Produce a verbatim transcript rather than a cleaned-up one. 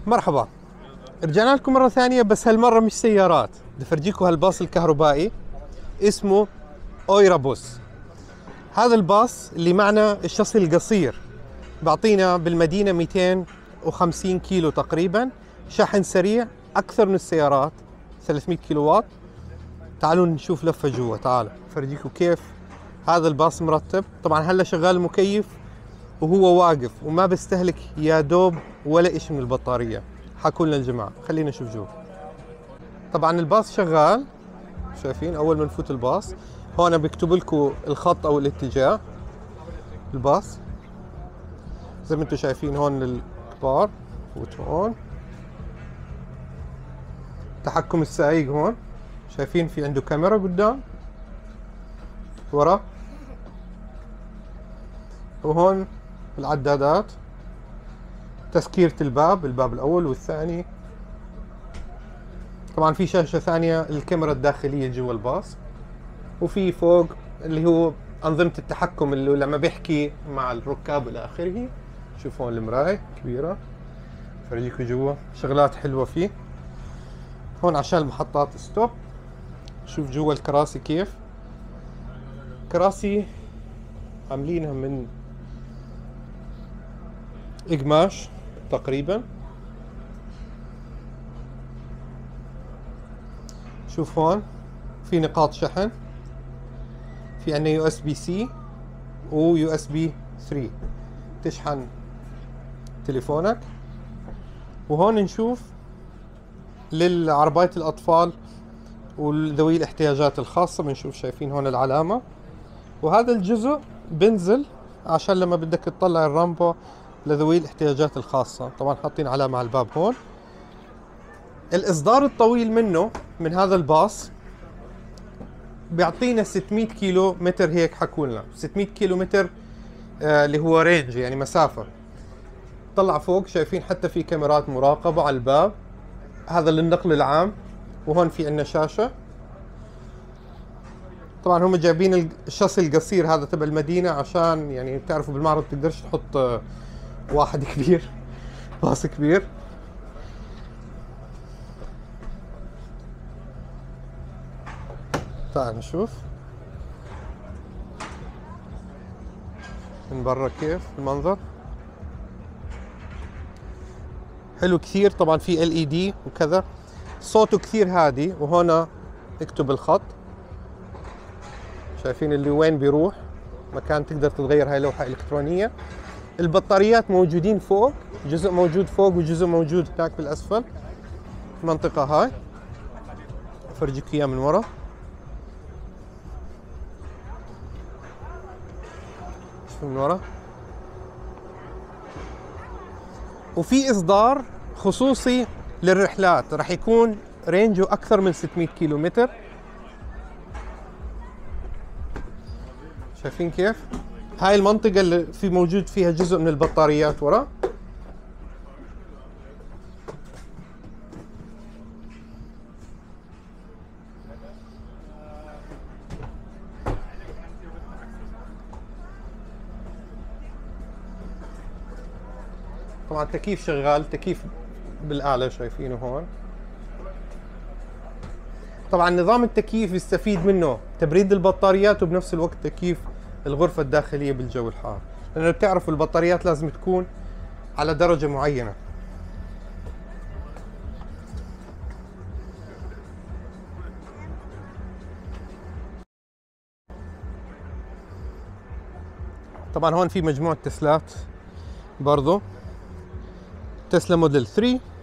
مرحبا، رجعنا لكم مرة ثانية بس هالمرة مش سيارات، بدي افرجيكم هالباص الكهربائي اسمه اويرابوس. هذا الباص اللي معنا الشاصي القصير بعطينا بالمدينة مئتين وخمسين كيلو تقريبا، شحن سريع أكثر من السيارات ثلاثمئة كيلو واط. تعالوا نشوف لفة جوا، تعالوا افرجيكم كيف هذا الباص مرتب. طبعا هلا شغال المكيف وهو واقف وما بيستهلك يا دوب ولا إشي من البطارية، حكوا لنا الجماعة. خلينا نشوف جوا. طبعا الباص شغال، شايفين أول ما نفوت الباص هون بيكتب لكم الخط أو الاتجاه. الباص زي ما انتم شايفين هون للكبار، فوت هون. تحكم السائق هون، شايفين في عنده كاميرا قدام ورا، وهون العدادات، تسكيرة الباب، الباب الأول والثاني. طبعا في شاشة ثانية الكاميرا الداخلية جوا الباص، وفي فوق اللي هو أنظمة التحكم اللي لما بيحكي مع الركاب إلى آخره. شوفوا هون المراية كبيرة، فرجيكم جوا شغلات حلوة فيه. هون عشان المحطات ستوب. شوف جوا الكراسي كيف، كراسي عاملينها من قماش تقريبا. شوف هون في نقاط شحن، في عندنا يو اس بي سي و يو اس بي ثلاثة تشحن تليفونك. وهون نشوف للعرباية الأطفال وذوي الاحتياجات الخاصة، بنشوف شايفين هون العلامة. وهذا الجزء بنزل عشان لما بدك تطلع الرامبو لذوي الاحتياجات الخاصة. طبعا حاطين علامة على الباب هون. الإصدار الطويل منه من هذا الباص بيعطينا ستمئة كيلو متر، هيك حكولنا ستمئة كيلو متر آه اللي هو رينج، يعني مسافة. طلع فوق شايفين حتى في كاميرات مراقبة على الباب، هذا للنقل العام. وهون في عندنا شاشة. طبعا هم جايبين الشاصي القصير هذا تبع المدينة عشان يعني بتعرفوا بالمعرض بتقدرش تحط آه واحد كبير، باص كبير. تعال نشوف من برا كيف المنظر، حلو كثير. طبعا في ال اي دي وكذا، صوته كثير هادي. وهنا اكتب الخط، شايفين اللي وين بيروح مكان تقدر تتغير هاي لوحة إلكترونية. البطاريات موجودين فوق، جزء موجود فوق وجزء موجود هناك بالأسفل المنطقة هاي. أفرجيك إياه من ورا. شوف من ورا. وفي إصدار خصوصي للرحلات، راح يكون رينجه أكثر من ستمئة كيلو متر. شايفين كيف؟ هاي المنطقة اللي في موجود فيها جزء من البطاريات ورا. طبعا التكييف شغال، تكييف بالأعلى شايفينه هون. طبعا نظام التكييف يستفيد منه تبريد البطاريات وبنفس الوقت تكييف الغرفة الداخلية بالجو الحار، لأنه بتعرفوا البطاريات لازم تكون على درجة معينة. طبعا هون في مجموعة تسلات برضو، تسلا موديل ثلاثة